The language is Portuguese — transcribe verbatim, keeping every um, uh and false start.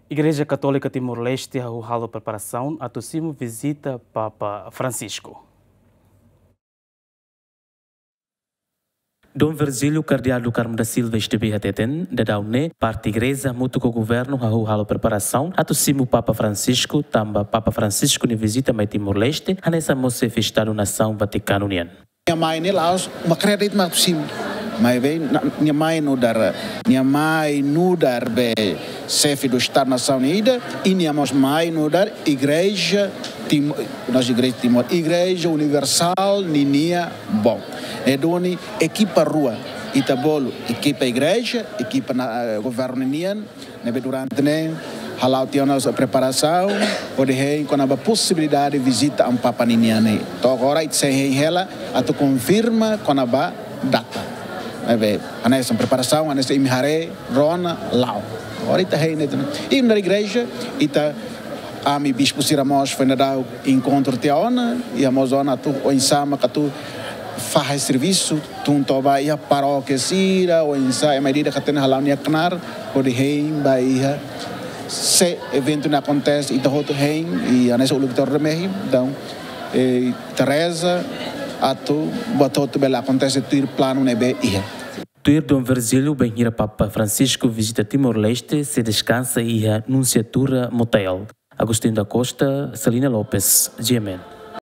Igreja Católica Timor-Leste arrojou preparação a tossimo visita Papa Francisco. Dom Virgílio Cardeal do Carmo da Silva esteve a Teten, da Daune, parte igreja, muito com o governo, arrojou preparação a tossimo Papa Francisco, tamba Papa Francisco ne visita mai Timor-Leste, a nessa moça festado nação Vaticano União. Minha mãe ne laos, uma crédito mais possível. Mas bem, minha mãe não dar, minha mãe não dar be chefe do Estado Nação Unida e minha mãe não dar igreja, tim, nossa igreja Timor, igreja universal, ninia, bom. É doni equipa rua, itabolo, equipa igreja, equipa na uh, governo nian, nebe durante né, halau tinha nossa preparação, pode ter quando a possibilidade de visita a um Papa nian. Então agora isso é ela, a tu confirma quando a data. A nessa preparação, a nessa imharé, rona, lau. Agora está aí, e na igreja, está a mi bispo Siramos foi na dar encontro teona e a mozona tu o insama que tu faz serviço, tu to vai a paróquia sira ou insa a medida que tem na lá knar, pode rei vai se evento não acontece e tá outro rei e a nessa o Vitor Remehi, então Teresa a tu botou tu bela acontece tu ir plano nebe ia. Tuir Dom Virgílio Benhira Papa Francisco visita Timor-Leste, se descansa e a Nunciatura Motel. Agostinho da Costa, Celina Lopes, G M N.